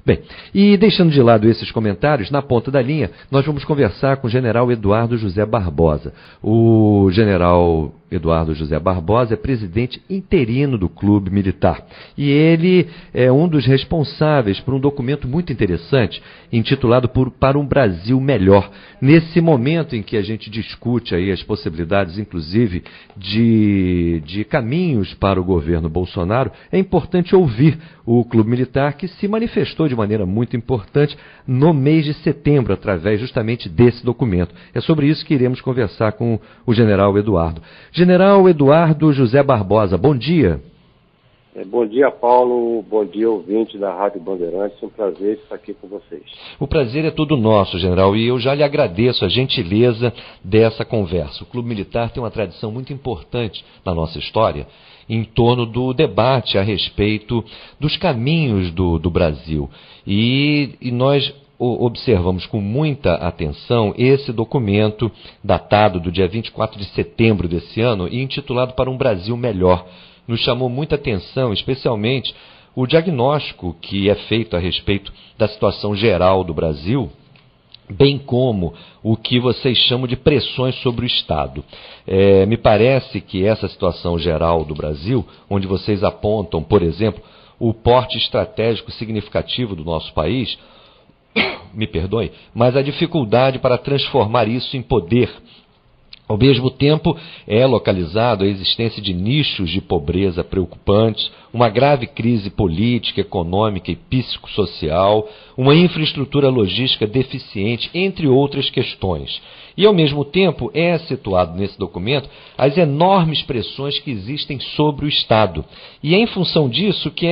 Bem, e deixando de lado esses comentários, na ponta da linha, nós vamos conversar com o general Eduardo José Barbosa. O general Eduardo José Barbosa é presidente interino do Clube Militar. E ele é um dos responsáveis por um documento muito interessante, intitulado Para um Brasil Melhor. Nesse momento em que a gente discute aí as possibilidades, inclusive, de caminhos para o governo Bolsonaro, é importante ouvir o Clube Militar, que se manifestou de maneira muito importante no mês de setembro, através justamente desse documento. É sobre isso que iremos conversar com o general Eduardo. General Eduardo José Barbosa, bom dia. Bom dia, Paulo. Bom dia, ouvinte da Rádio Bandeirantes. É um prazer estar aqui com vocês. O prazer é todo nosso, general, e eu já lhe agradeço a gentileza dessa conversa. O Clube Militar tem uma tradição muito importante na nossa história em torno do debate a respeito dos caminhos do Brasil. E nós observamos com muita atenção esse documento datado do dia 24 de setembro desse ano e intitulado Para um Brasil Melhor. Nos chamou muita atenção, especialmente, o diagnóstico que é feito a respeito da situação geral do Brasil, bem como o que vocês chamam de pressões sobre o Estado. Me parece que essa situação geral do Brasil, onde vocês apontam, por exemplo, o porte estratégico significativo do nosso país, me perdoe, mas a dificuldade para transformar isso em poder. Ao mesmo tempo, é localizado a existência de nichos de pobreza preocupantes, uma grave crise política, econômica e psicossocial, uma infraestrutura logística deficiente, entre outras questões. E, ao mesmo tempo, é situado nesse documento as enormes pressões que existem sobre o Estado. E é em função disso que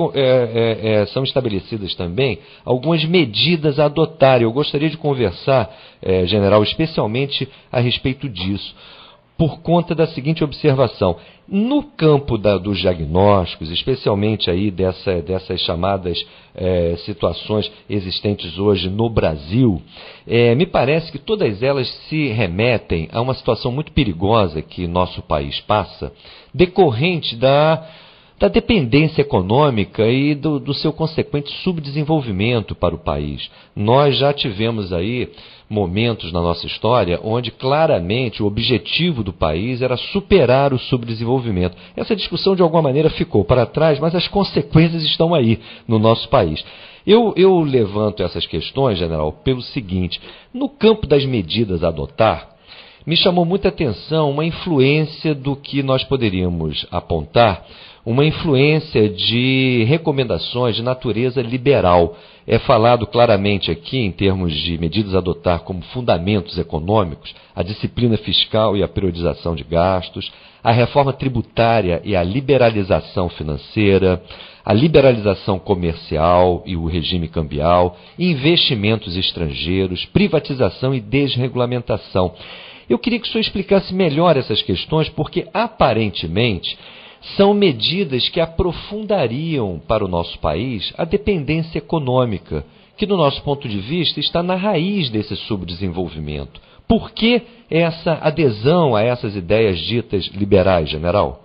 são estabelecidas também algumas medidas a adotar. Eu gostaria de conversar, general, especialmente a respeito disso, por conta da seguinte observação. No campo dos diagnósticos, especialmente aí dessas chamadas situações existentes hoje no Brasil, me parece que todas elas se remetem a uma situação muito perigosa que nosso país passa, decorrente da dependência econômica e do seu consequente subdesenvolvimento para o país. Nós já tivemos aí momentos na nossa história onde claramente o objetivo do país era superar o subdesenvolvimento. Essa discussão de alguma maneira ficou para trás, mas as consequências estão aí no nosso país. Eu levanto essas questões, general, pelo seguinte: no campo das medidas a adotar, me chamou muita atenção uma influência do que nós poderíamos apontar, uma influência de recomendações de natureza liberal. É falado claramente aqui, em termos de medidas a adotar como fundamentos econômicos, a disciplina fiscal e a periodização de gastos, a reforma tributária e a liberalização financeira, a liberalização comercial e o regime cambial, investimentos estrangeiros, privatização e desregulamentação. Eu queria que o senhor explicasse melhor essas questões, porque, aparentemente, são medidas que aprofundariam para o nosso país a dependência econômica, que, do nosso ponto de vista, está na raiz desse subdesenvolvimento. Por que essa adesão a essas ideias ditas liberais, general?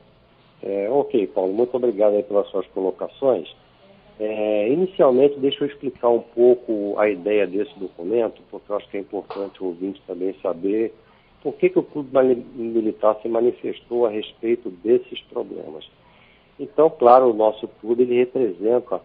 Ok, Paulo, muito obrigado aí pelas suas colocações. Inicialmente, deixa eu explicar um pouco a ideia desse documento, porque eu acho que é importante o ouvinte também saber por que o Clube Militar se manifestou a respeito desses problemas. Então, claro, o nosso clube ele representa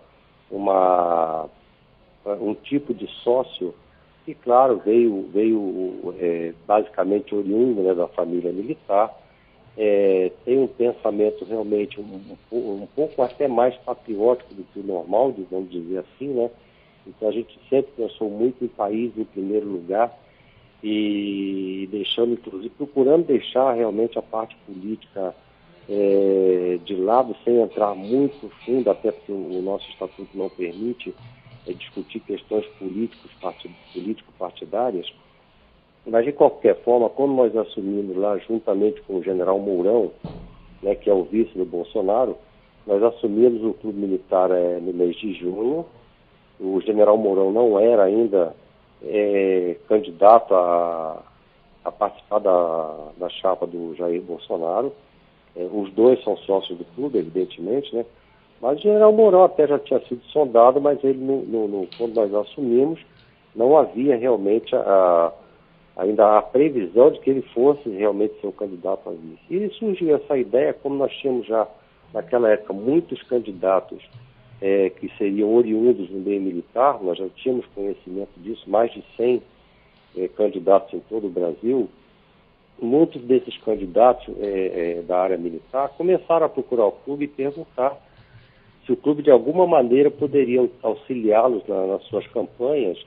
um tipo de sócio que, claro, veio basicamente oriundo, né, da família militar, tem um pensamento realmente um pouco até mais patriótico do que o normal, vamos dizer assim, né? Então a gente sempre pensou muito em país em primeiro lugar e procurando deixar realmente a parte política de lado, sem entrar muito fundo, até porque o nosso estatuto não permite discutir questões político-partidárias. Mas, de qualquer forma, quando nós assumimos lá, juntamente com o general Mourão, né, que é o vice do Bolsonaro, nós assumimos o Clube Militar no mês de junho. O general Mourão não era ainda candidato a participar da chapa do Jair Bolsonaro. Os dois são sócios do clube, evidentemente, né? Mas o general Mourão até já tinha sido sondado, mas ele, quando nós assumimos, não havia realmente ainda a previsão de que ele fosse realmente ser o candidato a vice. E surgiu essa ideia, como nós tínhamos já, naquela época, muitos candidatos que seriam oriundos no meio militar, nós já tínhamos conhecimento disso, mais de 100 candidatos em todo o Brasil. Muitos desses candidatos da área militar começaram a procurar o clube e perguntar se o clube de alguma maneira poderia auxiliá-los nas suas campanhas,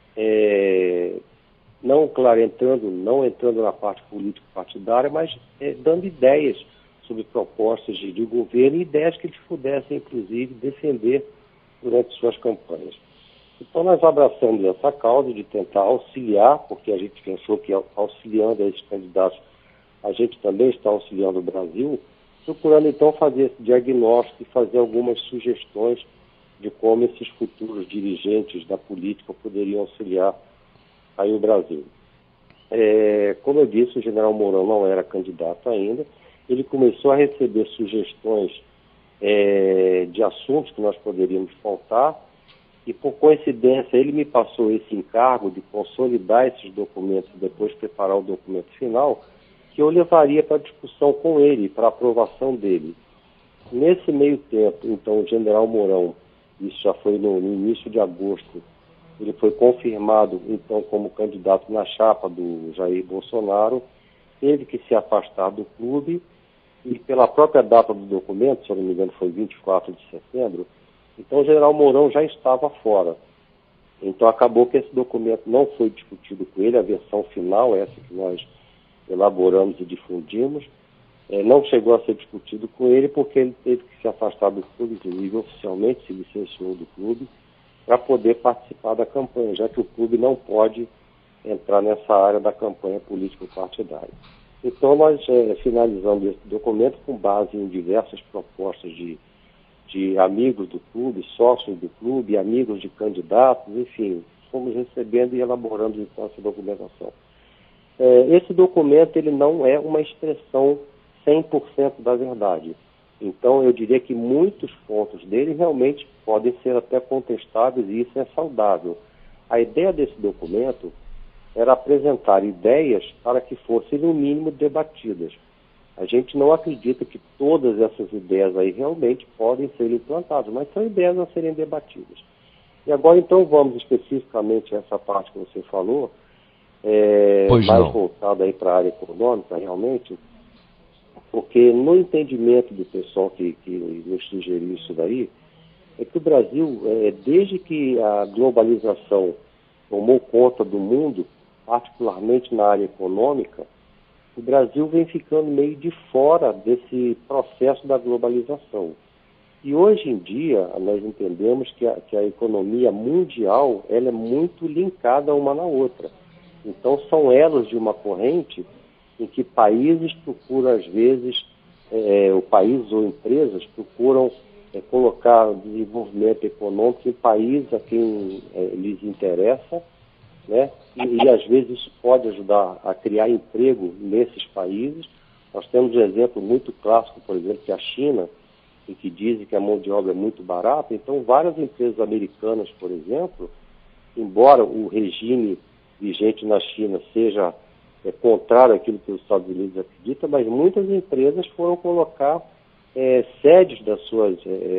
não entrando na parte político-partidária, mas dando ideias sobre propostas de governo e ideias que eles pudessem, inclusive, defender durante suas campanhas. Então nós abraçamos essa causa de tentar auxiliar, porque a gente pensou que auxiliando esses candidatos, a gente também está auxiliando o Brasil, procurando então fazer esse diagnóstico e fazer algumas sugestões de como esses futuros dirigentes da política poderiam auxiliar aí o Brasil. Como eu disse, o general Mourão não era candidato ainda, ele começou a receber sugestões de assuntos que nós poderíamos pautar, e por coincidência ele me passou esse encargo de consolidar esses documentos e depois preparar o documento final, que eu levaria para discussão com ele, para aprovação dele. Nesse meio tempo, então, o general Mourão, isso já foi no início de agosto, ele foi confirmado, então, como candidato na chapa do Jair Bolsonaro, teve que se afastar do clube, e pela própria data do documento, se eu não me engano foi 24 de setembro, então o general Mourão já estava fora. Então acabou que esse documento não foi discutido com ele, a versão final, essa que nós elaboramos e difundimos, não chegou a ser discutido com ele porque ele teve que se afastar do clube, inclusive oficialmente se licenciou do clube, para poder participar da campanha, já que o clube não pode entrar nessa área da campanha político-partidária. Então nós finalizamos esse documento com base em diversas propostas de amigos do clube, sócios do clube, amigos de candidatos, enfim, fomos recebendo e elaborando então essa documentação. Esse documento ele não é uma expressão 100% da verdade. Então eu diria que muitos pontos dele realmente podem ser até contestáveis e isso é saudável. A ideia desse documento era apresentar ideias para que fossem no mínimo debatidas. A gente não acredita que todas essas ideias aí realmente podem ser implantadas, mas são ideias a serem debatidas. E agora então vamos especificamente a essa parte que você falou, mais voltada aí para a área econômica realmente, porque no entendimento do pessoal que nos sugeriu isso daí, é que o Brasil, desde que a globalização tomou conta do mundo, particularmente na área econômica, o Brasil vem ficando meio de fora desse processo da globalização. E hoje em dia, nós entendemos que a economia mundial ela é muito linkada uma na outra. Então, são elos de uma corrente em que países procuram, às vezes, países ou empresas procuram colocar desenvolvimento econômico em países a quem lhes interessa, né? E às vezes isso pode ajudar a criar emprego nesses países. Nós temos um exemplo muito clássico, por exemplo, que é a China, em que dizem que a mão de obra é muito barata. Então, várias empresas americanas, por exemplo, embora o regime vigente na China seja contrário àquilo que os Estados Unidos acreditam, mas muitas empresas foram colocar sedes das suas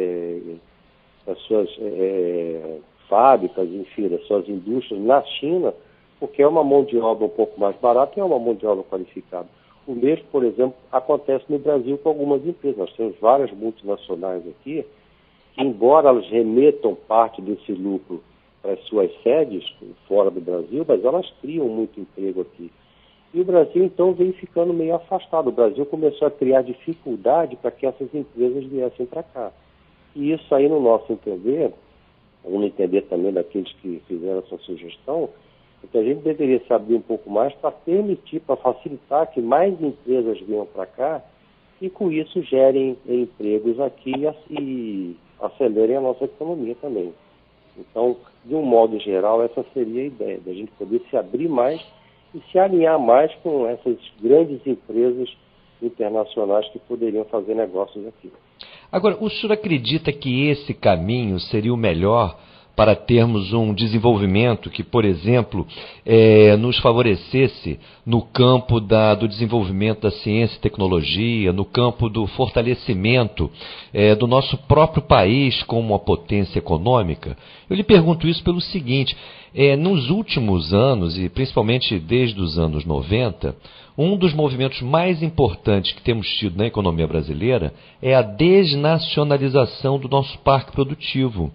fábricas, enfim, das suas indústrias na China, porque é uma mão de obra um pouco mais barata e é uma mão de obra qualificada. O mesmo, por exemplo, acontece no Brasil com algumas empresas. Nós temos várias multinacionais aqui, que, embora elas remetam parte desse lucro para as suas sedes fora do Brasil, mas elas criam muito emprego aqui. E o Brasil, então, vem ficando meio afastado. O Brasil começou a criar dificuldade para que essas empresas viessem para cá. E isso aí, no nosso entender, vamos entender também daqueles que fizeram essa sugestão, é que a gente deveria se abrir um pouco mais para permitir, para facilitar que mais empresas venham para cá e com isso gerem empregos aqui e acelerem a nossa economia também. Então, de um modo geral, essa seria a ideia, da gente poder se abrir mais e se alinhar mais com essas grandes empresas internacionais que poderiam fazer negócios aqui. Agora, o senhor acredita que esse caminho seria o melhor para termos um desenvolvimento que, por exemplo, nos favorecesse no campo do desenvolvimento da ciência e tecnologia, no campo do fortalecimento do nosso próprio país como uma potência econômica? Eu lhe pergunto isso pelo seguinte: nos últimos anos, e principalmente desde os anos 90, um dos movimentos mais importantes que temos tido na economia brasileira é a desnacionalização do nosso parque produtivo.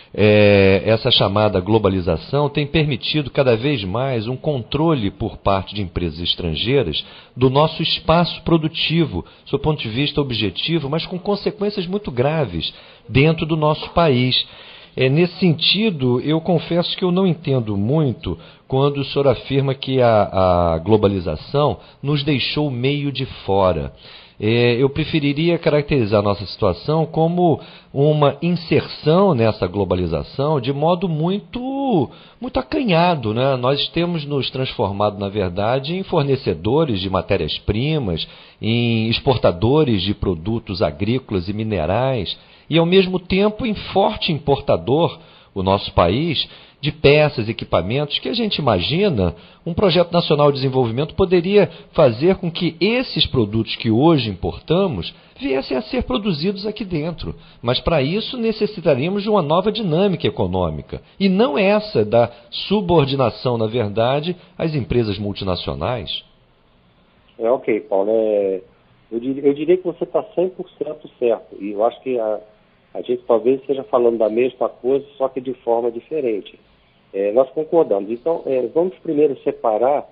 Essa chamada globalização tem permitido cada vez mais um controle por parte de empresas estrangeiras do nosso espaço produtivo, do ponto de vista objetivo, mas com consequências muito graves dentro do nosso país. Nesse sentido, eu confesso que eu não entendo muito quando o senhor afirma que a globalização nos deixou meio de fora. Eu preferiria caracterizar a nossa situação como uma inserção nessa globalização de modo muito acanhado, né? Nós temos nos transformado, na verdade, em fornecedores de matérias-primas, em exportadores de produtos agrícolas e minerais, e ao mesmo tempo em forte importador, o nosso país, de peças, equipamentos que a gente imagina um projeto nacional de desenvolvimento poderia fazer com que esses produtos que hoje importamos viessem a ser produzidos aqui dentro. Mas para isso necessitaríamos de uma nova dinâmica econômica, e não essa da subordinação, na verdade, às empresas multinacionais. Ok, Paulo. Eu diria que você está 100% certo, e eu acho que a gente talvez esteja falando da mesma coisa, só que de forma diferente. Nós concordamos. Então, vamos primeiro separar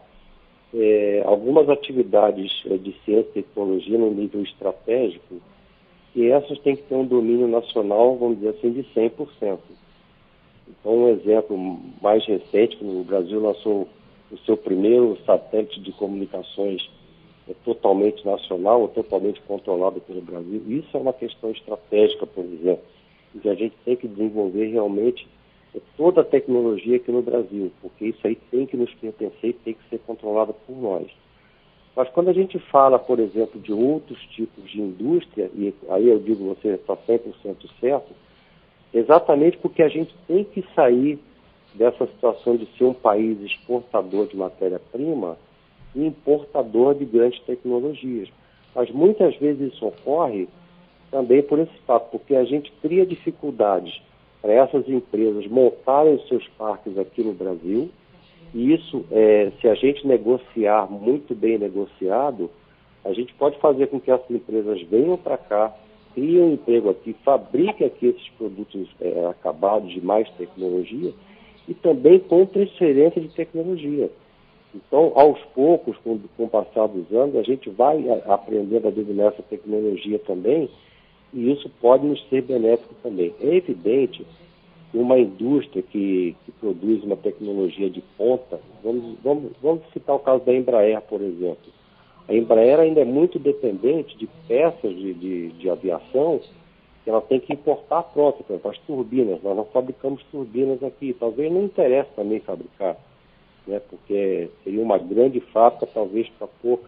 algumas atividades de ciência e tecnologia no nível estratégico, e essas têm que ter um domínio nacional, vamos dizer assim, de 100%. Então, um exemplo mais recente, que o Brasil lançou o seu primeiro satélite de comunicações totalmente nacional, ou totalmente controlado pelo Brasil. Isso é uma questão estratégica, por exemplo, que a gente tem que desenvolver realmente toda a tecnologia aqui no Brasil, porque isso aí tem que nos pertencer e tem que ser controlado por nós. Mas quando a gente fala, por exemplo, de outros tipos de indústria, e aí eu digo, você está 100% certo, exatamente porque a gente tem que sair dessa situação de ser um país exportador de matéria-prima e importador de grandes tecnologias. Mas muitas vezes isso ocorre também por esse fato, porque a gente cria dificuldades para essas empresas montarem os seus parques aqui no Brasil, e isso, se a gente negociar muito bem negociado, a gente pode fazer com que essas empresas venham para cá, criem um emprego aqui, fabriquem aqui esses produtos acabados de mais tecnologia, e também com transferência de tecnologia. Então, aos poucos, com o passar dos anos, a gente vai aprendendo a dominar essa tecnologia também, e isso pode nos ser benéfico também. É evidente que uma indústria que produz uma tecnologia de ponta, vamos citar o caso da Embraer, por exemplo. A Embraer ainda é muito dependente de peças de aviação que ela tem que importar própria, por exemplo, as turbinas. Nós não fabricamos turbinas aqui, talvez não interesse também fabricar, né, porque seria uma grande fábrica, talvez para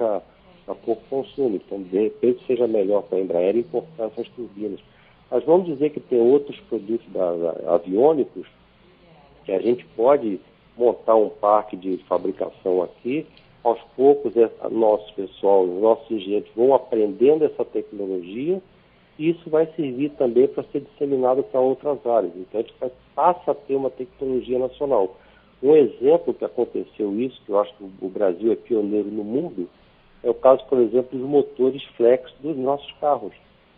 pouco consumo. Então, de repente, seja melhor para a Embraer importar essas turbinas. Mas vamos dizer que tem outros produtos aviônicos que a gente pode montar um parque de fabricação aqui. Aos poucos, nosso pessoal, os nossos engenheiros vão aprendendo essa tecnologia, e isso vai servir também para ser disseminado para outras áreas. Então, a gente passa a ter uma tecnologia nacional. Um exemplo que aconteceu isso, que eu acho que o Brasil é pioneiro no mundo, é o caso, por exemplo, dos motores flex dos nossos carros.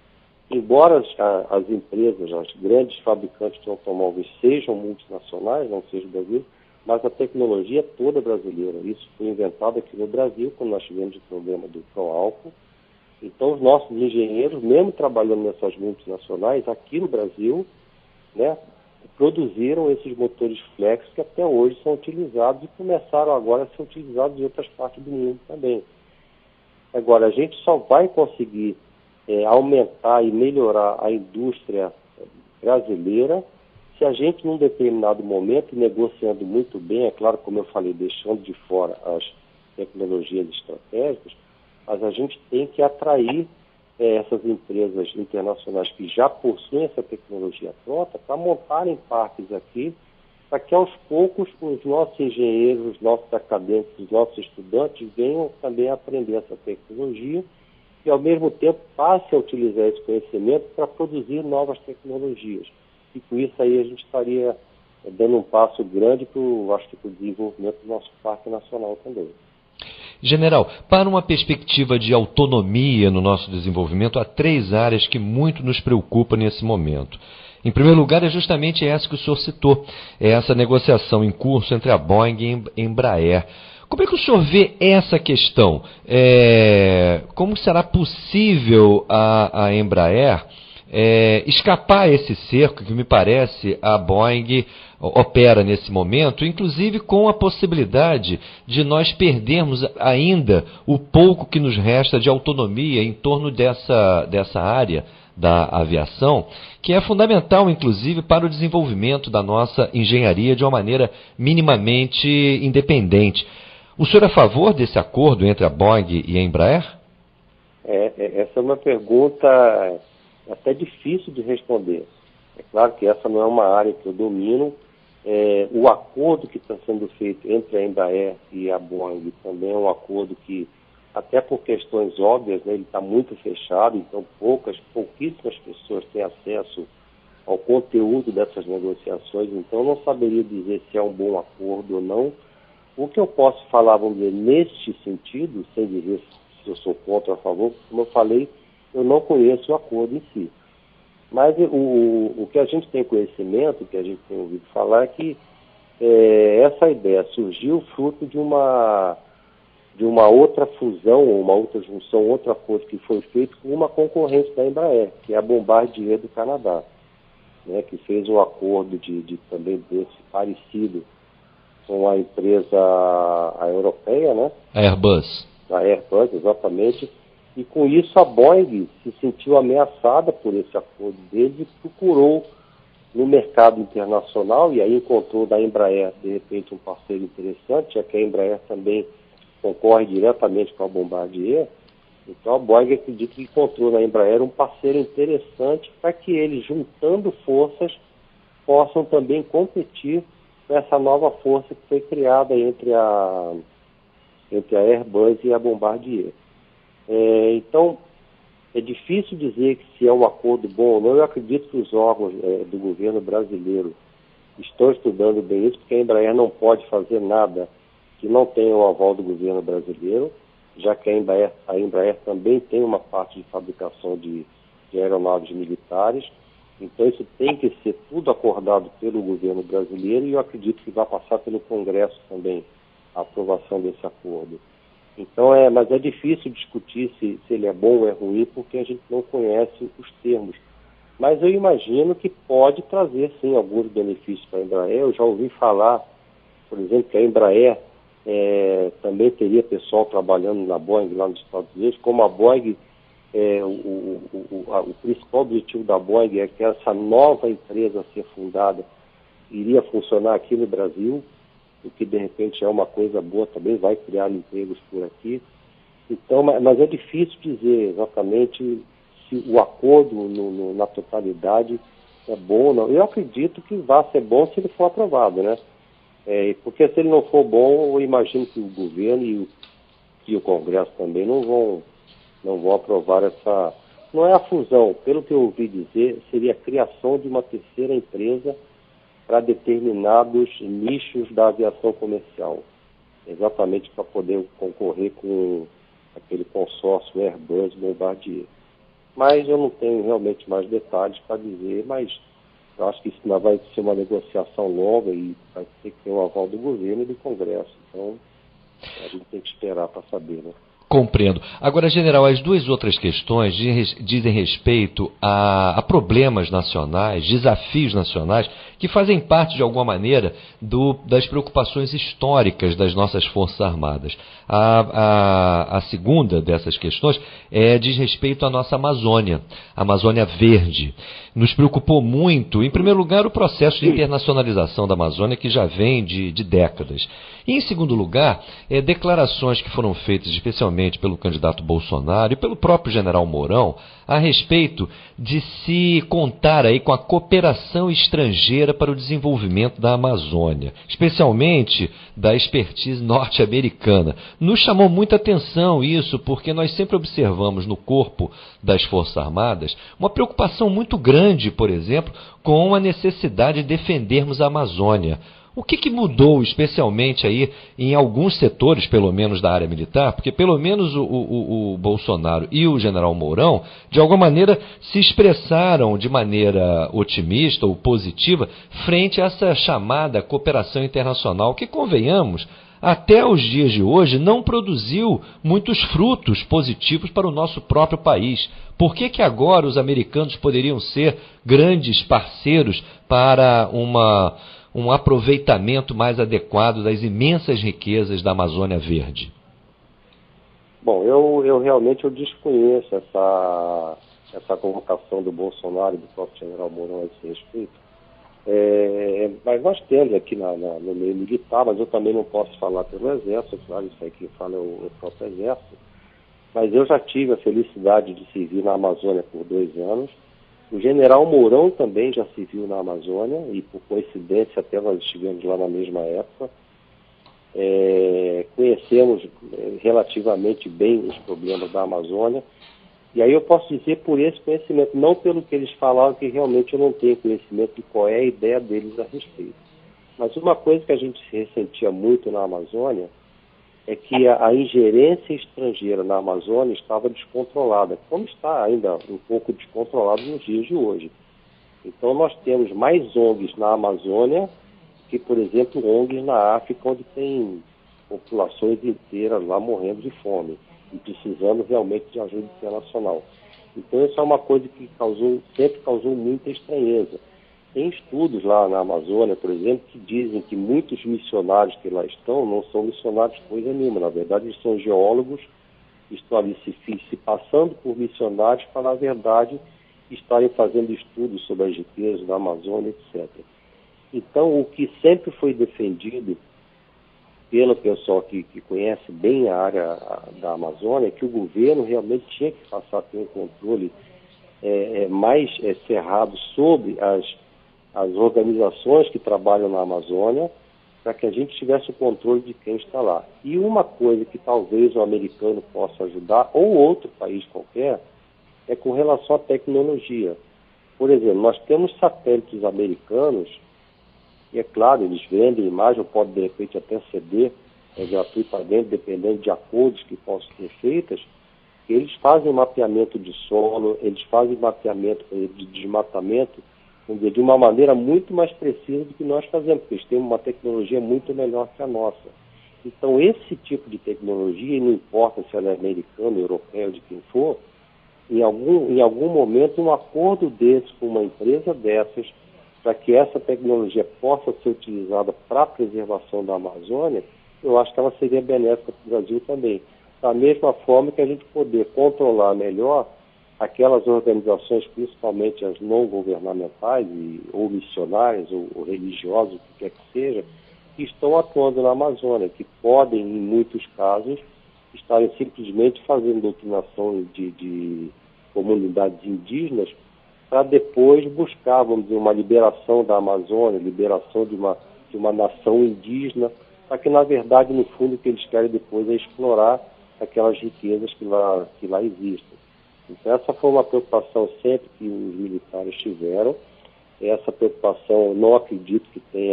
Embora as empresas, as grandes fabricantes de automóveis sejam multinacionais, não seja o Brasil, mas a tecnologia é toda brasileira. Isso foi inventado aqui no Brasil, quando nós tivemos o problema do álcool. Então, os nossos engenheiros, mesmo trabalhando nessas multinacionais, aqui no Brasil, né, produziram esses motores flex que até hoje são utilizados e começaram agora a ser utilizados em outras partes do mundo também. Agora, a gente só vai conseguir aumentar e melhorar a indústria brasileira se a gente, num determinado momento, negociando muito bem, é claro, como eu falei, deixando de fora as tecnologias estratégicas, mas a gente tem que atrair essas empresas internacionais que já possuem essa tecnologia pronta para montarem parques aqui, para que aos poucos os nossos engenheiros, os nossos acadêmicos, os nossos estudantes venham também a aprender essa tecnologia e ao mesmo tempo passem a utilizar esse conhecimento para produzir novas tecnologias. E com isso aí a gente estaria dando um passo grande para o desenvolvimento do nosso Parque Nacional também. General, para uma perspectiva de autonomia no nosso desenvolvimento, há 3 áreas que muito nos preocupam nesse momento. Em primeiro lugar, é justamente essa que o senhor citou, é essa negociação em curso entre a Boeing e a Embraer. Como é que o senhor vê essa questão? Como será possível a Embraer escapar a esse cerco que, me parece, a Boeing opera nesse momento, inclusive com a possibilidade de nós perdermos ainda o pouco que nos resta de autonomia em torno dessa área da aviação, que é fundamental, inclusive, para o desenvolvimento da nossa engenharia de uma maneira minimamente independente. O senhor é a favor desse acordo entre a Boeing e a Embraer? Essa é uma pergunta até difícil de responder. É claro que essa não é uma área que eu domino. O acordo que está sendo feito entre a Embraer e a Boeing também é um acordo que, até por questões óbvias, né, ele está muito fechado, então pouquíssimas pessoas têm acesso ao conteúdo dessas negociações, então eu não saberia dizer se é um bom acordo ou não. O que eu posso falar, vamos dizer, neste sentido, sem dizer se eu sou contra ou a favor, como eu falei, eu não conheço o acordo em si. Mas o que a gente tem conhecimento, o que a gente tem ouvido falar, é que essa ideia surgiu fruto de uma outra fusão, uma outra junção, outro acordo que foi feito com uma concorrente da Embraer, que é a Bombardier do Canadá, né, que fez um acordo também desse parecido com a empresa europeia, né? A Airbus. A Airbus, exatamente. E com isso a Boeing se sentiu ameaçada por esse acordo deles e procurou no mercado internacional, e aí encontrou da Embraer, de repente, um parceiro interessante, já que a Embraer também concorre diretamente com a Bombardier. Então a Boeing acredita que encontrou na Embraer um parceiro interessante para que eles, juntando forças, possam também competir com essa nova força que foi criada entre a Airbus e a Bombardier. Então, é difícil dizer que se é um acordo bom ou não. Eu acredito que os órgãos do governo brasileiro estão estudando bem isso, porque a Embraer não pode fazer nada que não tenha o aval do governo brasileiro, já que a Embraer também tem uma parte de fabricação de aeronaves militares. Então isso tem que ser tudo acordado pelo governo brasileiro, e eu acredito que vai passar pelo Congresso também a aprovação desse acordo. Então, mas é difícil discutir se ele é bom ou é ruim, porque a gente não conhece os termos. Mas eu imagino que pode trazer, sim, alguns benefícios para a Embraer. Eu já ouvi falar, por exemplo, que a Embraer também teria pessoal trabalhando na Boeing lá nos Estados Unidos. Como a Boeing, o principal objetivo da Boeing é que essa nova empresa a ser fundada iria funcionar aqui no Brasil, o que de repente é uma coisa boa também, vai criar empregos por aqui. Então, mas é difícil dizer exatamente se o acordo na totalidade é bom ou não. Eu acredito que vai ser bom se ele for aprovado, né? Porque se ele não for bom, eu imagino que o governo e o Congresso também não vão aprovar essa... Não é a fusão, pelo que eu ouvi dizer, seria a criação de uma terceira empresa para determinados nichos da aviação comercial, exatamente para poder concorrer com aquele consórcio Airbus Bombardier. Mas eu não tenho realmente mais detalhes para dizer, mas eu acho que isso ainda vai ser uma negociação longa e vai ter que ter o aval do governo e do Congresso. Então, a gente tem que esperar para saber, né? Compreendo. Agora, general, as 2 outras questões dizem respeito a problemas nacionais, desafios nacionais que fazem parte, de alguma maneira, das preocupações históricas das nossas Forças Armadas. A segunda dessas questões diz respeito à nossa Amazônia, a Amazônia Verde. Nos preocupou muito, em primeiro lugar, o processo de internacionalização da Amazônia, que já vem de décadas. E, em segundo lugar, declarações que foram feitas especialmente pelo candidato Bolsonaro e pelo próprio general Mourão a respeito de se contar aí com a cooperação estrangeira para o desenvolvimento da Amazônia, especialmente da expertise norte-americana. Nos chamou muita atenção isso, porque nós sempre observamos no corpo das Forças Armadas uma preocupação muito grande, por exemplo, com a necessidade de defendermos a Amazônia. O que mudou, especialmente aí em alguns setores, pelo menos da área militar? Porque pelo menos o Bolsonaro e o general Mourão, de alguma maneira, se expressaram de maneira otimista ou positiva frente a essa chamada cooperação internacional, que, convenhamos, até os dias de hoje não produziu muitos frutos positivos para o nosso próprio país. Por que agora os americanos poderiam ser grandes parceiros para um aproveitamento mais adequado das imensas riquezas da Amazônia Verde? Bom, eu realmente desconheço essa convocação do Bolsonaro e do próprio general Mourão a esse respeito. Mas nós temos aqui no meio militar, mas eu também não posso falar pelo Exército, claro, isso aí quem fala é o próprio Exército, mas eu já tive a felicidade de servir na Amazônia por 2 anos. O general Mourão também já serviu na Amazônia e, por coincidência, até nós estivemos lá na mesma época. Conhecemos relativamente bem os problemas da Amazônia. E aí eu posso dizer por esse conhecimento, não pelo que eles falaram, que realmente eu não tenho conhecimento de qual é a ideia deles a respeito. Mas uma coisa que a gente se ressentia muito na Amazônia é que a ingerência estrangeira na Amazônia estava descontrolada, como está ainda um pouco descontrolado nos dias de hoje. Então nós temos mais ONGs na Amazônia que, por exemplo, ONGs na África, onde tem populações inteiras lá morrendo de fome e precisando realmente de ajuda internacional. Então isso é uma coisa que sempre causou muita estranheza. Tem estudos lá na Amazônia, por exemplo, que dizem que muitos missionários que lá estão não são missionários coisa nenhuma. Na verdade, eles são geólogos que estão ali se passando por missionários para, na verdade, estarem fazendo estudos sobre as riquezas da Amazônia, etc. Então, o que sempre foi defendido pelo pessoal que conhece bem a área da Amazônia é que o governo realmente tinha que passar a ter um controle mais cerrado sobre as organizações que trabalham na Amazônia, para que a gente tivesse o controle de quem está lá. E uma coisa que talvez o americano possa ajudar, ou outro país qualquer, é com relação à tecnologia. Por exemplo, nós temos satélites americanos, e é claro, eles vendem imagem, ou podem de repente até ceder gratuitamente, dependendo de acordos que possam ser feitos. Eles fazem mapeamento de solo, eles fazem mapeamento de desmatamento, vamos dizer, de uma maneira muito mais precisa do que nós fazemos, porque eles têm uma tecnologia muito melhor que a nossa. Então, esse tipo de tecnologia, e não importa se ela é americana, europeia ou de quem for, em algum momento, um acordo desse com uma empresa dessas, para que essa tecnologia possa ser utilizada para a preservação da Amazônia, eu acho que ela seria benéfica para o Brasil também. Da mesma forma que a gente poder controlar melhor aquelas organizações, principalmente as não governamentais, ou missionárias, ou religiosas, o que quer que seja, que estão atuando na Amazônia, que podem, em muitos casos, estarem simplesmente fazendo doutrinação de comunidades indígenas para depois buscar, vamos dizer, uma liberação da Amazônia, liberação de uma nação indígena, para que, na verdade, no fundo, o que eles querem depois é explorar aquelas riquezas que lá existem. Então, essa foi uma preocupação sempre que os militares tiveram. Essa preocupação, não acredito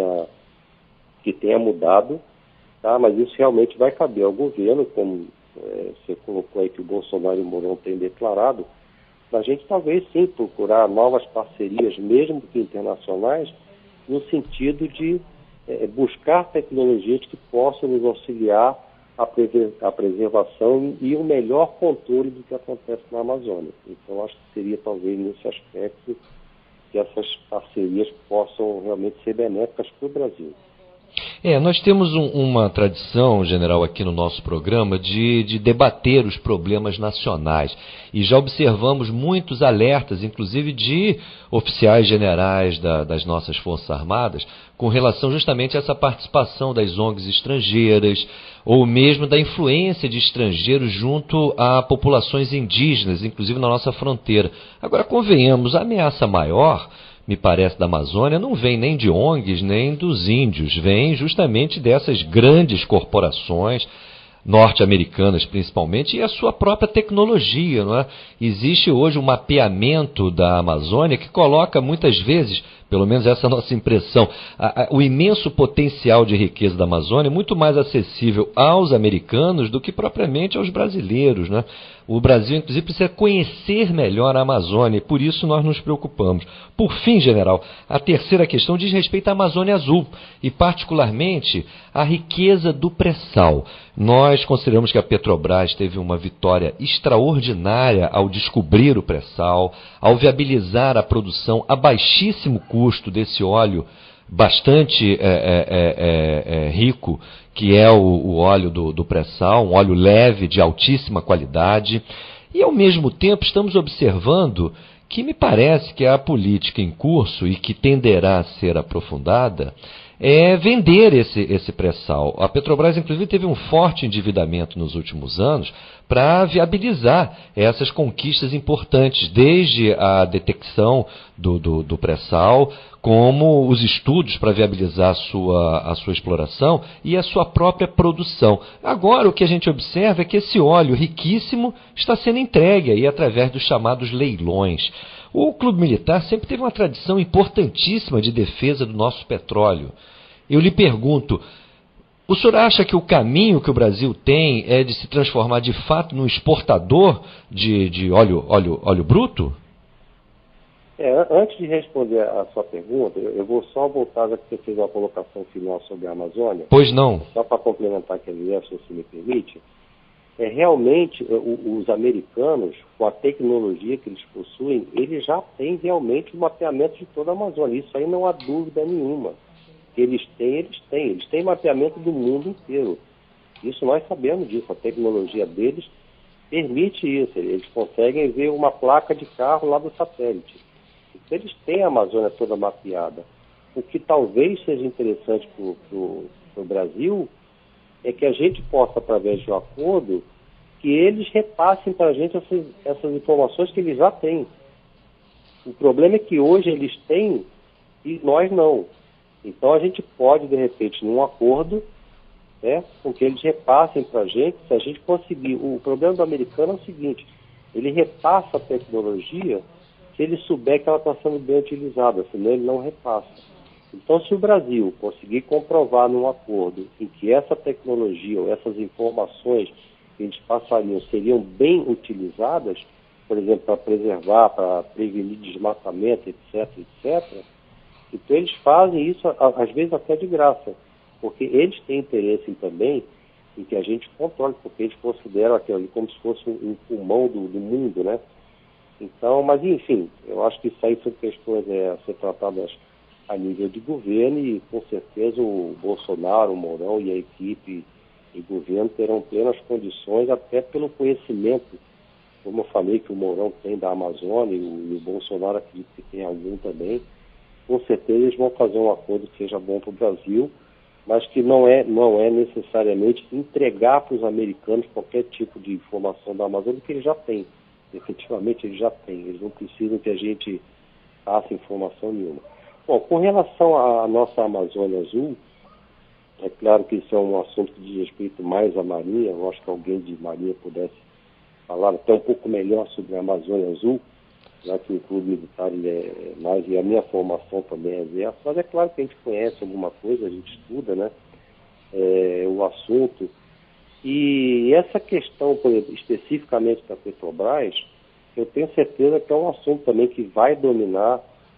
que tenha mudado, tá? Mas isso realmente vai caber ao governo, como você colocou aí que o Bolsonaro e o Mourão têm declarado, a gente talvez sim procurar novas parcerias, mesmo que internacionais, no sentido de buscar tecnologias que possam nos auxiliar a preservação e o melhor controle do que acontece na Amazônia. Então, acho que seria talvez nesse aspecto que essas parcerias possam realmente ser benéficas para o Brasil. Nós temos uma tradição, general, aqui no nosso programa de debater os problemas nacionais e já observamos muitos alertas, inclusive de oficiais generais das nossas Forças Armadas, com relação justamente a essa participação das ONGs estrangeiras ou mesmo da influência de estrangeiros junto a populações indígenas, inclusive na nossa fronteira. Agora, convenhamos, a ameaça maior, me parece, da Amazônia, não vem nem de ONGs, nem dos índios, vem justamente dessas grandes corporações, norte-americanas principalmente, e a sua própria tecnologia, não é? Existe hoje um mapeamento da Amazônia que coloca muitas vezes, pelo menos essa é a nossa impressão, o imenso potencial de riqueza da Amazônia muito mais acessível aos americanos do que propriamente aos brasileiros, né? O Brasil, inclusive, precisa conhecer melhor a Amazônia e por isso nós nos preocupamos. Por fim, general, a terceira questão diz respeito à Amazônia Azul e, particularmente, à riqueza do pré-sal. Nós consideramos que a Petrobras teve uma vitória extraordinária ao descobrir o pré-sal, ao viabilizar a produção a baixíssimo custo desse óleo bastante rico, que é o óleo do pré-sal, um óleo leve, de altíssima qualidade. E, ao mesmo tempo, estamos observando que me parece que a política em curso e que tenderá a ser aprofundada é vender esse pré-sal. A Petrobras, inclusive, teve um forte endividamento nos últimos anos para viabilizar essas conquistas importantes, desde a detecção do pré-sal, como os estudos para viabilizar a sua exploração e a sua própria produção. Agora, o que a gente observa é que esse óleo riquíssimo está sendo entregue aí através dos chamados leilões. O Clube Militar sempre teve uma tradição importantíssima de defesa do nosso petróleo. Eu lhe pergunto, o senhor acha que o caminho que o Brasil tem é de se transformar de fato num exportador de óleo bruto? Antes de responder a sua pergunta, eu vou só voltar, já que você fez uma colocação final sobre a Amazônia. Pois não. Só para complementar aquele verso, se me permite. Realmente, os americanos, com a tecnologia que eles possuem, eles já têm realmente o mapeamento de toda a Amazônia. Isso aí não há dúvida nenhuma. Eles têm mapeamento do mundo inteiro. Isso nós sabemos disso, a tecnologia deles permite isso. Eles conseguem ver uma placa de carro lá do satélite. Então, eles têm a Amazônia toda mapeada. O que talvez seja interessante para o Brasil é que a gente possa, através de um acordo, que eles repassem para a gente essas informações que eles já têm. O problema é que hoje eles têm e nós não. Então a gente pode, de repente, num acordo, com que eles repassem para a gente, se a gente conseguir. O problema do americano é o seguinte: ele repassa a tecnologia se ele souber que ela está sendo bem utilizada, senão ele não repassa. Então, se o Brasil conseguir comprovar num acordo em que essa tecnologia ou essas informações que eles passariam seriam bem utilizadas, por exemplo, para preservar, para prevenir desmatamento, etc., então eles fazem isso, às vezes até de graça, porque eles têm interesse também em que a gente controle, porque eles consideram aquilo ali como se fosse um pulmão do mundo, né? Então, mas enfim, eu acho que isso aí são questões a ser tratadas a nível de governo e com certeza o Bolsonaro, o Mourão e a equipe e governo terão plenas condições, até pelo conhecimento, como eu falei, que o Mourão tem da Amazônia e o Bolsonaro acredito que tem algum também. Com certeza eles vão fazer um acordo que seja bom para o Brasil, mas que não é necessariamente entregar para os americanos qualquer tipo de informação da Amazônia, que eles já têm. Efetivamente eles já têm, eles não precisam que a gente passe informação nenhuma. Bom, com relação à nossa Amazônia Azul, é claro que isso é um assunto que diz respeito mais à Marinha. Eu acho que alguém de Marinha pudesse falar até um pouco melhor sobre a Amazônia Azul, já que o Clube Militar ele é mais, e a minha formação também é essa, mas é claro que a gente conhece alguma coisa, a gente estuda, né, o assunto. E essa questão, por exemplo, especificamente da Petrobras, eu tenho certeza que é um assunto também que vai dominar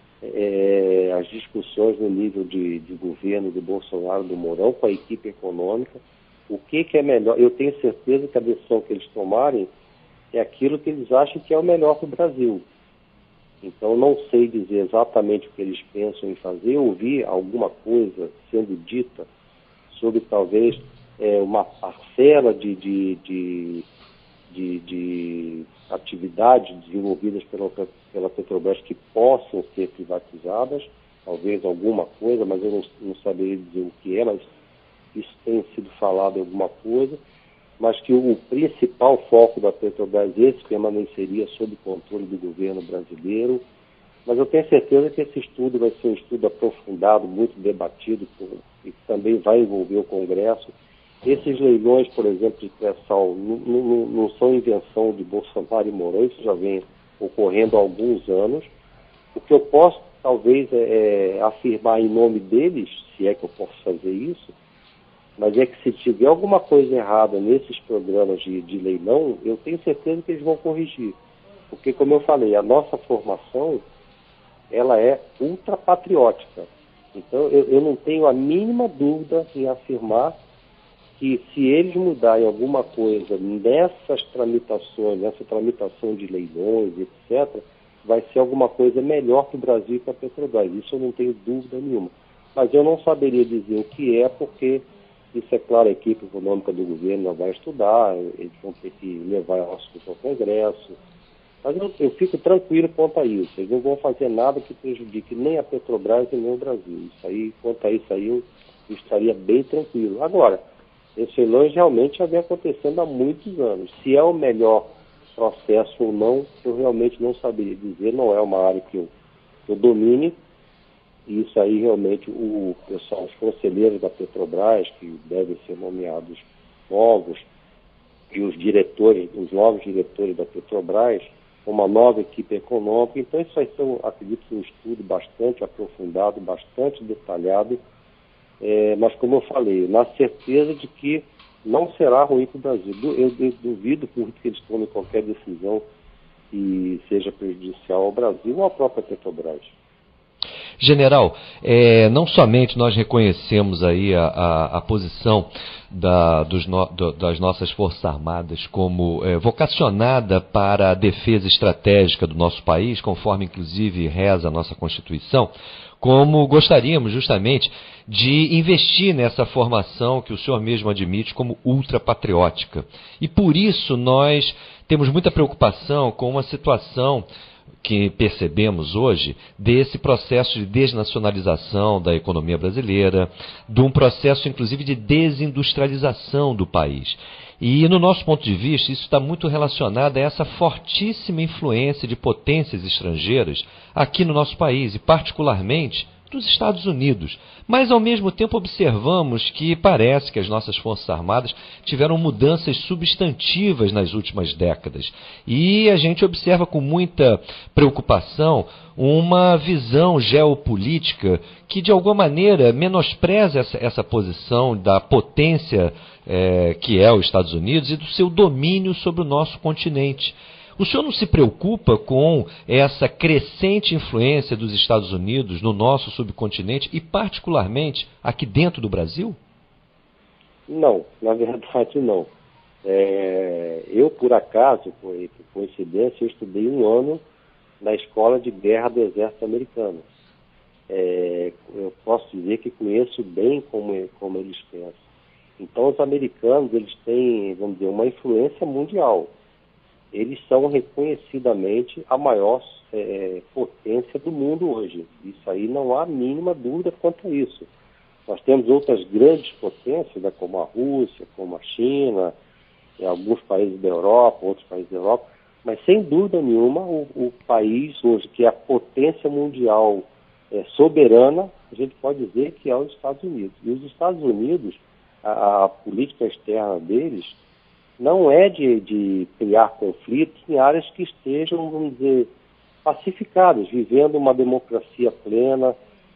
as discussões no nível de governo do Bolsonaro, do Mourão, com a equipe econômica. O que é melhor? Eu tenho certeza que a decisão que eles tomarem é aquilo que eles acham que é o melhor para o Brasil. Então, não sei dizer exatamente o que eles pensam em fazer. Eu ouvi alguma coisa sendo dita sobre talvez uma parcela de atividades desenvolvidas pela Petrobras que possam ser privatizadas, talvez alguma coisa, mas eu não saberia dizer o que é, mas isso tem sido falado em alguma coisa, mas que o principal foco da Petrobras permaneceria sob controle do governo brasileiro. Mas eu tenho certeza que esse estudo vai ser um estudo aprofundado, muito debatido, e que também vai envolver o Congresso. Esses leilões, por exemplo, de pré-sal, não são invenção de Bolsonaro e Mourão, isso já vem ocorrendo há alguns anos. O que eu posso, talvez, afirmar em nome deles, se é que eu posso fazer isso, mas é que se tiver alguma coisa errada nesses programas de leilão, eu tenho certeza que eles vão corrigir. Porque, como eu falei, a nossa formação, ela é ultrapatriótica. Então, eu não tenho a mínima dúvida em afirmar que se eles mudarem alguma coisa nessas tramitações, nessa tramitação de leilões, etc., vai ser alguma coisa melhor para o Brasil e para a Petrobras. Isso eu não tenho dúvida nenhuma. Mas eu não saberia dizer o que é, porque isso, é claro, a equipe econômica do governo não vai estudar, eles vão ter que levar a assunto ao Congresso. Mas eu fico tranquilo quanto a isso. Eles não vão fazer nada que prejudique nem a Petrobras e nem o Brasil. Isso aí, quanto a isso aí, eu estaria bem tranquilo. Agora, esse leilão realmente já vem acontecendo há muitos anos. Se é o melhor processo ou não, eu realmente não saberia dizer. Não é uma área que eu domine. E isso aí realmente o pessoal, os conselheiros da Petrobras, que devem ser nomeados novos, e os novos diretores da Petrobras, uma nova equipe econômica. Então isso vai ser, acredito, um estudo bastante aprofundado, bastante detalhado, mas como eu falei, na certeza de que não será ruim para o Brasil. Eu duvido que eles tomem qualquer decisão que seja prejudicial ao Brasil ou à própria Petrobras. General, não somente nós reconhecemos aí a posição das nossas Forças Armadas como vocacionada para a defesa estratégica do nosso país, conforme inclusive reza a nossa Constituição, como gostaríamos justamente de investir nessa formação que o senhor mesmo admite como ultrapatriótica. E por isso nós temos muita preocupação com uma situação que percebemos hoje desse processo de desnacionalização da economia brasileira, de um processo inclusive de desindustrialização do país. E no nosso ponto de vista, isso está muito relacionado a essa fortíssima influência de potências estrangeiras aqui no nosso país, e particularmente dos Estados Unidos. Mas, ao mesmo tempo, observamos que parece que as nossas Forças Armadas tiveram mudanças substantivas nas últimas décadas. E a gente observa com muita preocupação uma visão geopolítica que, de alguma maneira, menospreza essa posição da potência que é os Estados Unidos e do seu domínio sobre o nosso continente. O senhor não se preocupa com essa crescente influência dos Estados Unidos no nosso subcontinente e, particularmente, aqui dentro do Brasil? Não, na verdade não. Eu, por acaso, por coincidência, eu estudei 1 ano na Escola de Guerra do Exército Americano. Eu posso dizer que conheço bem como eles pensam. Então, os americanos, eles têm, vamos dizer, uma influência mundial. Eles são reconhecidamente a maior potência do mundo hoje. Isso aí não há a mínima dúvida quanto a isso. Nós temos outras grandes potências, né, como a Rússia, como a China, alguns países da Europa, outros países da Europa, mas sem dúvida nenhuma o país hoje que é a potência mundial soberana, a gente pode dizer que é os Estados Unidos. E os Estados Unidos, a política externa deles, não é de criar conflitos em áreas que estejam, vamos dizer, pacificadas, vivendo uma democracia plena,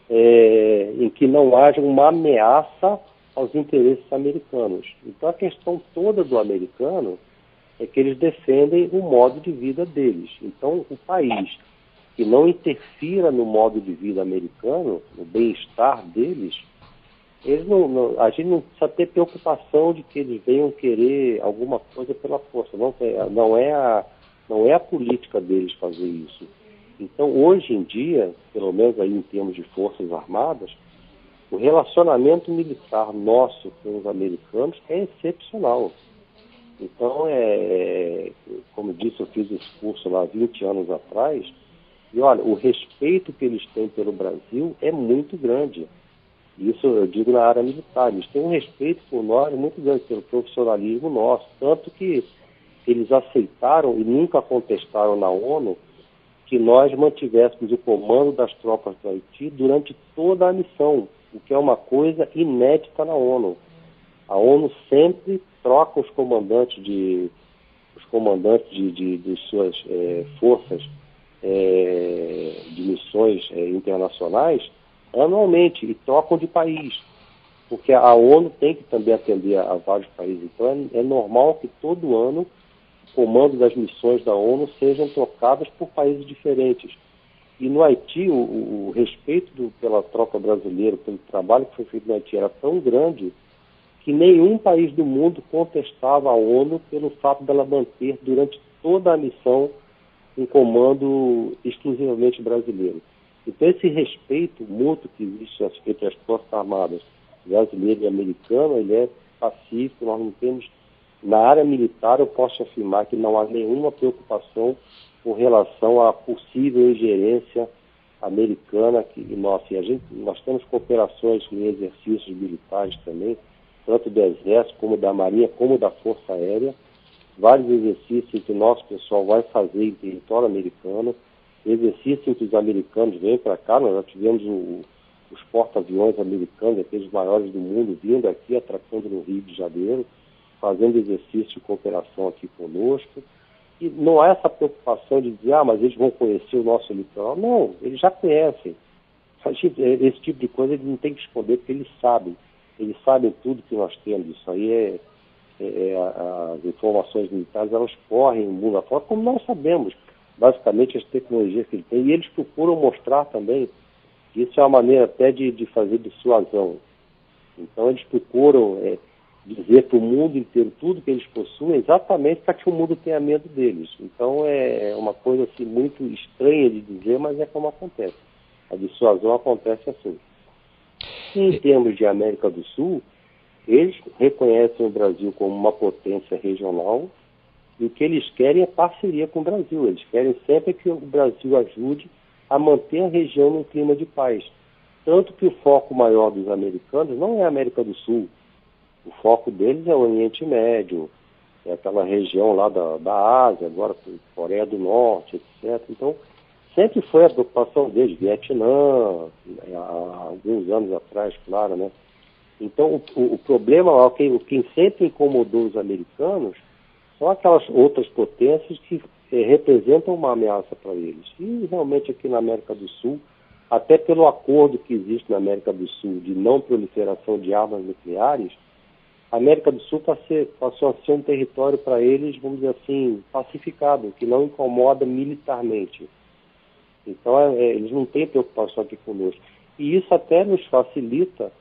em que não haja uma ameaça aos interesses americanos. Então a questão toda do americano é que eles defendem o modo de vida deles. Então o país que não interfira no modo de vida americano, no bem-estar deles, a gente não precisa ter preocupação de que eles venham querer alguma coisa pela força. Não é a política deles fazer isso. Então, hoje em dia, pelo menos aí em termos de forças armadas, o relacionamento militar nosso com os americanos é excepcional. Então, como disse, eu fiz esse curso lá 20 anos atrás, e olha, o respeito que eles têm pelo Brasil é muito grande. Isso eu digo na área militar. Eles têm um respeito por nós muito grande, pelo profissionalismo nosso. Tanto que eles aceitaram e nunca contestaram na ONU que nós mantivéssemos o comando das tropas do Haiti durante toda a missão, o que é uma coisa inédita na ONU. A ONU sempre troca os comandantes de suas forças de missões internacionais anualmente e trocam de país, porque a ONU tem que também atender a vários países. Então é normal que todo ano o comando das missões da ONU sejam trocadas por países diferentes. E no Haiti o respeito pela tropa brasileira, pelo trabalho que foi feito no Haiti era tão grande que nenhum país do mundo contestava a ONU pelo fato dela manter durante toda a missão um comando exclusivamente brasileiro. Então esse respeito mútuo que existe entre as Forças Armadas brasileira e americana, ele é pacífico, nós não temos, na área militar eu posso afirmar que não há nenhuma preocupação com relação à possível ingerência americana nós temos cooperações em exercícios militares também, tanto do Exército como da Marinha, como da Força Aérea, vários exercícios que o nosso pessoal vai fazer em território americano, exercícios em que os americanos vêm para cá, nós já tivemos os porta-aviões americanos, aqueles maiores do mundo, vindo aqui, atracando no Rio de Janeiro, fazendo exercício de cooperação aqui conosco. E não há essa preocupação de dizer, mas eles vão conhecer o nosso litoral. Não, eles já conhecem. Esse tipo de coisa eles não têm que esconder, porque eles sabem tudo que nós temos. Isso aí as informações militares, elas correm o mundo afora, como nós sabemos, basicamente, as tecnologias que eles têm. E eles procuram mostrar também que isso é uma maneira até de fazer dissuasão. Então, eles procuram dizer para o mundo inteiro tudo que eles possuem, exatamente para que o mundo tenha medo deles. Então, é uma coisa assim, muito estranha de dizer, mas é como acontece. A dissuasão acontece assim. E em termos de América do Sul, eles reconhecem o Brasil como uma potência regional e o que eles querem é parceria com o Brasil. Eles querem sempre que o Brasil ajude a manter a região num clima de paz. Tanto que o foco maior dos americanos não é a América do Sul. O foco deles é o Oriente Médio, é aquela região lá da Ásia, agora Coreia do Norte, etc. Então, sempre foi a preocupação deles, Vietnã, há alguns anos atrás, claro, né? Então, o problema, quem sempre incomodou os americanos são aquelas outras potências que representam uma ameaça para eles. E realmente aqui na América do Sul, até pelo acordo que existe na América do Sul de não proliferação de armas nucleares, a América do Sul passou a ser um território para eles, vamos dizer assim, pacificado, que não incomoda militarmente. Então, eles não têm preocupação aqui conosco. E isso até nos facilita,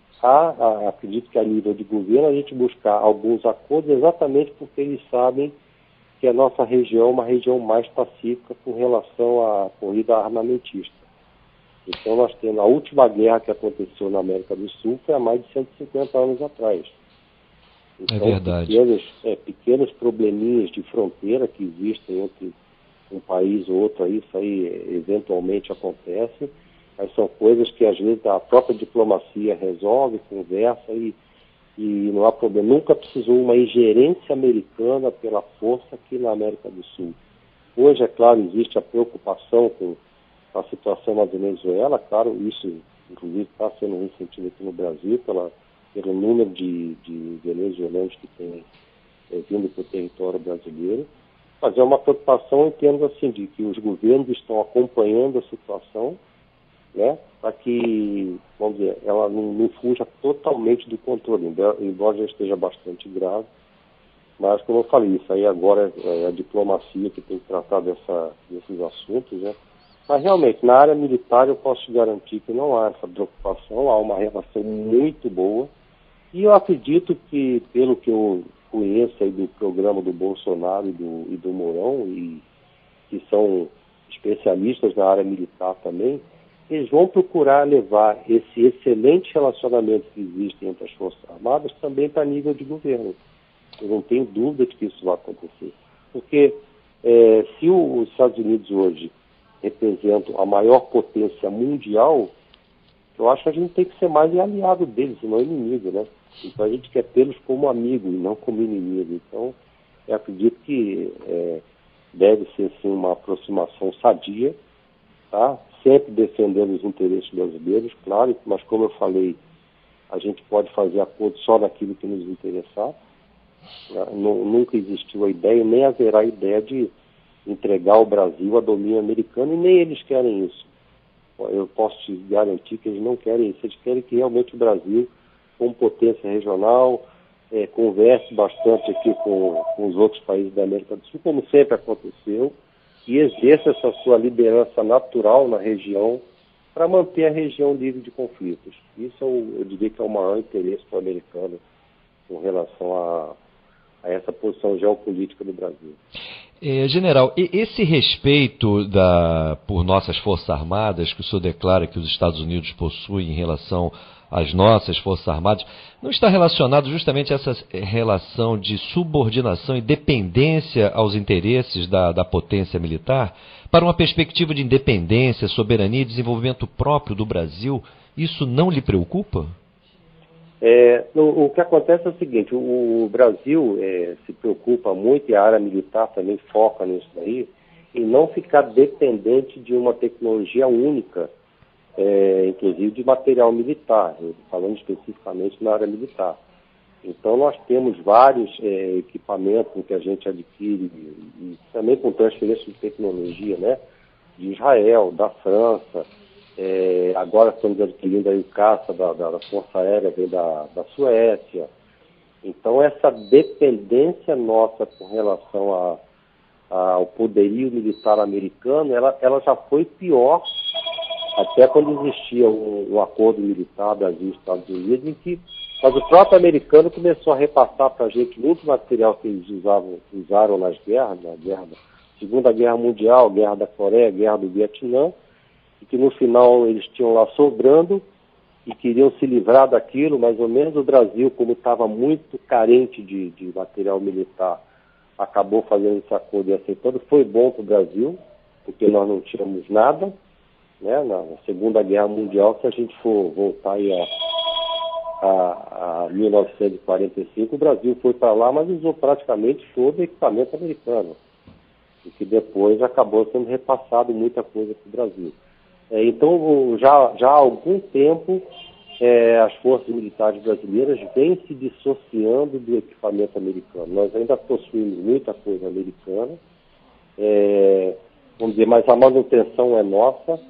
acredito que a nível de governo, a gente buscar alguns acordos exatamente porque eles sabem que a nossa região é uma região mais pacífica com relação à corrida armamentista. Então, nós temos a última guerra que aconteceu na América do Sul foi há mais de 150 anos atrás. Então, é verdade. Pequenos probleminhas de fronteira que existem entre um país ou outro, isso aí eventualmente acontece, mas são coisas que às vezes a própria diplomacia resolve, conversa e não há problema. Nunca precisou uma ingerência americana pela força aqui na América do Sul. Hoje, é claro, existe a preocupação com a situação na Venezuela, claro, isso inclusive está sendo ressentido aqui no Brasil pelo número de venezuelanos que tem vindo para o território brasileiro, mas é uma preocupação em termos assim, de que os governos estão acompanhando a situação, né, para que, vamos dizer, ela não fuja totalmente do controle, embora já esteja bastante grave, mas como eu falei, isso aí agora é a diplomacia que tem que tratar desses assuntos, né. Mas realmente, na área militar eu posso te garantir que não há essa preocupação, há uma relação muito boa, e eu acredito que, pelo que eu conheço aí do programa do Bolsonaro e do Mourão, e que são especialistas na área militar também, eles vão procurar levar esse excelente relacionamento que existe entre as Forças Armadas também para nível de governo. Eu não tenho dúvida de que isso vai acontecer. Porque se os Estados Unidos hoje representam a maior potência mundial, eu acho que a gente tem que ser mais aliado deles, e não inimigo, né? Então a gente quer tê-los como amigo e não como inimigo. Então eu acredito que deve ser sim uma aproximação sadia, tá? Sempre defendendo os interesses brasileiros, claro, mas como eu falei, a gente pode fazer acordo só naquilo que nos interessar. Nunca existiu a ideia, nem haverá ideia de entregar o Brasil a domínio americano, e nem eles querem isso. Eu posso te garantir que eles não querem isso. Eles querem que realmente o Brasil, como potência regional, converse bastante aqui com os outros países da América do Sul, como sempre aconteceu, e exerça essa sua liderança natural na região para manter a região livre de conflitos. Isso eu diria que é o maior interesse do americano com relação a essa posição geopolítica do Brasil. General, esse respeito por nossas Forças Armadas, que o senhor declara que os Estados Unidos possuem em relação às nossas Forças Armadas, não está relacionado justamente a essa relação de subordinação e dependência aos interesses da potência militar? Para uma perspectiva de independência, soberania e desenvolvimento próprio do Brasil, isso não lhe preocupa? O que acontece é o seguinte, o Brasil se preocupa muito, e a área militar também foca nisso daí, em não ficar dependente de uma tecnologia única, inclusive de material militar, falando especificamente na área militar. Então nós temos vários equipamentos que a gente adquire, e também com transferência de tecnologia, né, de Israel, da França. Agora estamos adquirindo aí o caça da Força Aérea, vem da Suécia. Então essa dependência nossa com relação ao poderio militar americano, ela já foi pior até quando existia um acordo militar Brasil e Estados Unidos, mas o próprio americano começou a repassar para a gente muito material que eles usaram nas guerras, na Segunda Guerra Mundial, Guerra da Coreia, Guerra do Vietnã, e que no final eles tinham lá sobrando e queriam se livrar daquilo. Mais ou menos o Brasil, como estava muito carente de material militar, acabou fazendo esse acordo e aceitando. Foi bom para o Brasil, porque nós não tínhamos nada, né? Na Segunda Guerra Mundial, se a gente for voltar aí a 1945, o Brasil foi para lá, mas usou praticamente todo o equipamento americano, e que depois acabou sendo repassado muita coisa para o Brasil. Então, já há algum tempo, as forças militares brasileiras vêm se dissociando do equipamento americano. Nós ainda possuímos muita coisa americana, vamos dizer, mas a manutenção é nossa,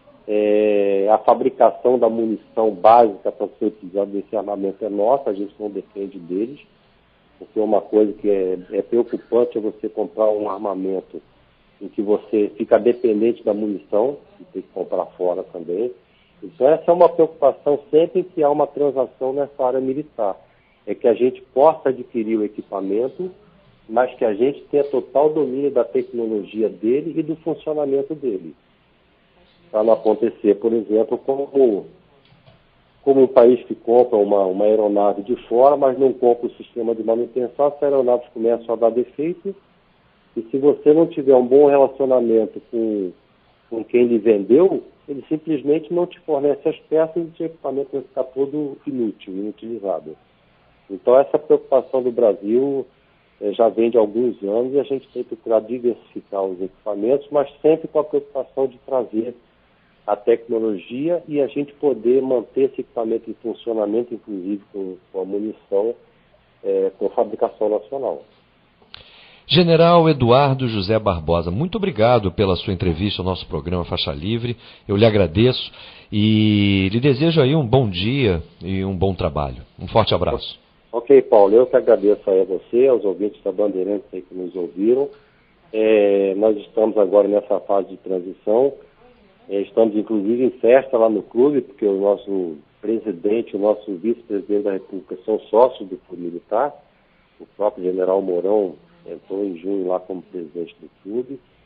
a fabricação da munição básica para ser utilizada nesse armamento é nossa, a gente não depende deles, porque uma coisa que é preocupante é você comprar um armamento em que você fica dependente da munição, e tem que comprar fora também. Então essa é uma preocupação sempre que há uma transação nessa área militar. É que a gente possa adquirir o equipamento, mas que a gente tenha total domínio da tecnologia dele e do funcionamento dele. Para não acontecer, por exemplo, como um país que compra uma aeronave de fora, mas não compra o sistema de manutenção, as aeronaves começam a dar defeito. E se você não tiver um bom relacionamento com quem lhe vendeu, ele simplesmente não te fornece as peças e o seu equipamento vai ficar todo inútil, inutilizado. Então essa preocupação do Brasil já vem de alguns anos, e a gente tem que procurar diversificar os equipamentos, mas sempre com a preocupação de trazer a tecnologia e a gente poder manter esse equipamento em funcionamento, inclusive com a munição, com fabricação nacional. General Eduardo José Barbosa, muito obrigado pela sua entrevista ao nosso programa Faixa Livre. Eu lhe agradeço e lhe desejo aí um bom dia e um bom trabalho. Um forte abraço. Ok, Paulo, eu que agradeço aí a você, aos ouvintes da Bandeirantes aí que nos ouviram. Nós estamos agora nessa fase de transição. Estamos inclusive em festa lá no clube, porque o nosso presidente, o nosso vice-presidente da República são sócios do Clube Militar. O próprio general Mourão entrou em junho lá como presidente do clube.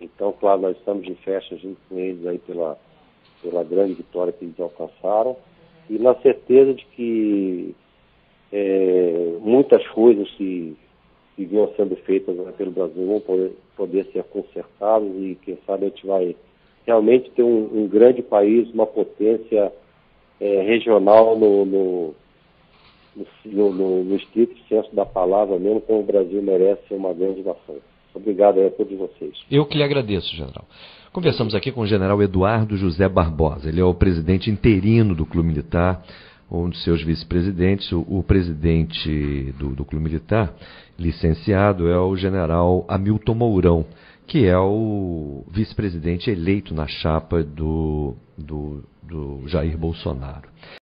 Então, claro, nós estamos em festa junto com eles aí pela grande vitória que eles alcançaram, e na certeza de que muitas coisas que vinham sendo feitas pelo Brasil vão poder ser consertadas, e quem sabe a gente vai realmente ter um grande país, uma potência regional no estrito senso da palavra, mesmo como o Brasil merece ser uma grande nação. Obrigado a todos vocês. Eu que lhe agradeço, general. Conversamos aqui com o general Eduardo José Barbosa. Ele é o presidente interino do Clube Militar, um dos seus vice-presidentes. O presidente do Clube Militar, licenciado, é o general Hamilton Mourão, que é o vice-presidente eleito na chapa do Jair Bolsonaro.